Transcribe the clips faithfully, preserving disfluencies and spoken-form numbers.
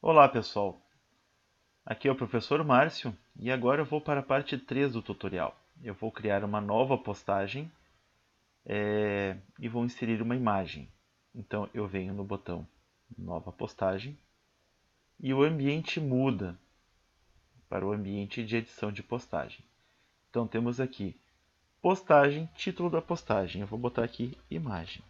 Olá pessoal, aqui é o professor Márcio e agora eu vou para a parte três do tutorial. Eu vou criar uma nova postagem é, e vou inserir uma imagem. Então eu venho no botão Nova Postagem e o ambiente muda para o ambiente de edição de postagem. Então temos aqui postagem, título da postagem. Eu vou botar aqui imagem.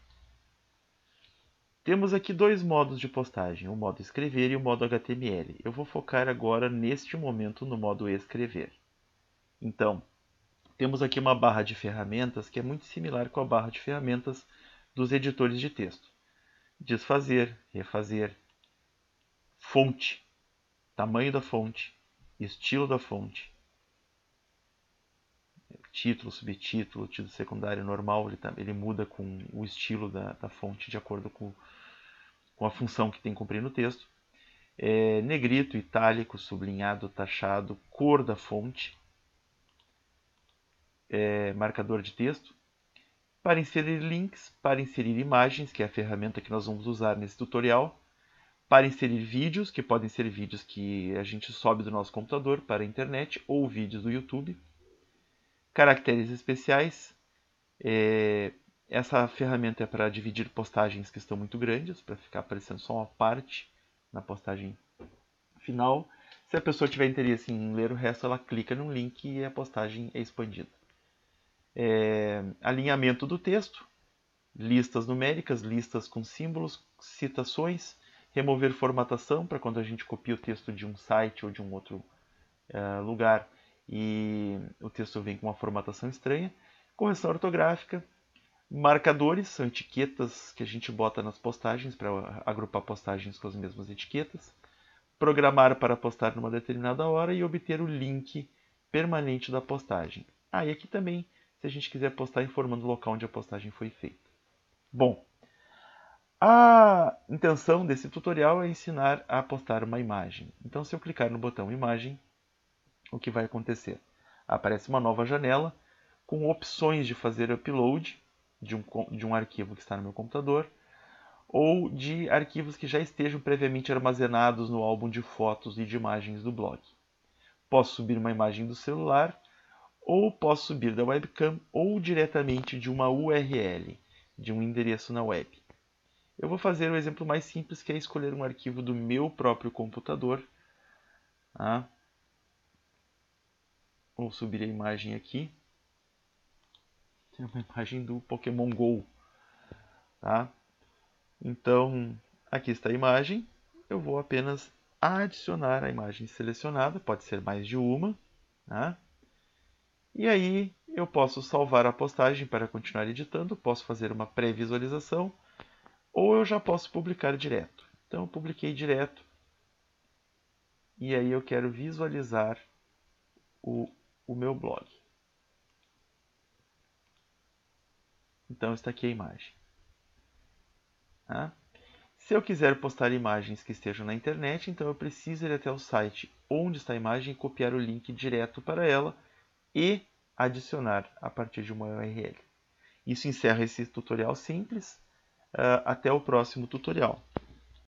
Temos aqui dois modos de postagem, o modo escrever e o modo H T M L. Eu vou focar agora, neste momento, no modo escrever. Então, temos aqui uma barra de ferramentas que é muito similar com a barra de ferramentas dos editores de texto. Desfazer, refazer, fonte, tamanho da fonte, estilo da fonte, título, subtítulo, título secundário normal, ele, tá, ele muda com o estilo da, da fonte de acordo com com a função que tem que cumprir no texto. É, negrito, itálico, sublinhado, taxado, cor da fonte, é, marcador de texto. Para inserir links, para inserir imagens, que é a ferramenta que nós vamos usar nesse tutorial. Para inserir vídeos, que podem ser vídeos que a gente sobe do nosso computador para a internet ou vídeos do YouTube. Caracteres especiais. É, essa ferramenta é para dividir postagens que estão muito grandes, para ficar aparecendo só uma parte na postagem final. Se a pessoa tiver interesse em ler o resto, ela clica no link e a postagem é expandida. É, alinhamento do texto, listas numéricas, listas com símbolos, citações, remover formatação para quando a gente copia o texto de um site ou de um outro uh, lugar e o texto vem com uma formatação estranha, correção ortográfica, marcadores, são etiquetas que a gente bota nas postagens para agrupar postagens com as mesmas etiquetas, programar para postar numa determinada hora e obter o link permanente da postagem. Ah, e aqui também, se a gente quiser postar informando o local onde a postagem foi feita. Bom, a intenção desse tutorial é ensinar a postar uma imagem. Então, se eu clicar no botão imagem, o que vai acontecer? Aparece uma nova janela com opções de fazer upload de um, de um arquivo que está no meu computador ou de arquivos que já estejam previamente armazenados no álbum de fotos e de imagens do blog. Posso subir uma imagem do celular, ou posso subir da webcam, ou diretamente de uma U R L, de um endereço na web. Eu vou fazer o exemplo mais simples, que é escolher um arquivo do meu próprio computador. Tá? Vou subir a imagem aqui. Tem uma imagem do Pokémon Go. Tá? Então, aqui está a imagem. Eu vou apenas adicionar a imagem selecionada, pode ser mais de uma. Né? E aí eu posso salvar a postagem para continuar editando, posso fazer uma pré-visualização, ou eu já posso publicar direto. Então eu publiquei direto, e aí eu quero visualizar o, o meu blog. Então está aqui a imagem. Tá? Se eu quiser postar imagens que estejam na internet, então eu preciso ir até o site onde está a imagem, copiar o link direto para ela e adicionar a partir de uma U R L. Isso encerra esse tutorial simples. Uh, até o próximo tutorial.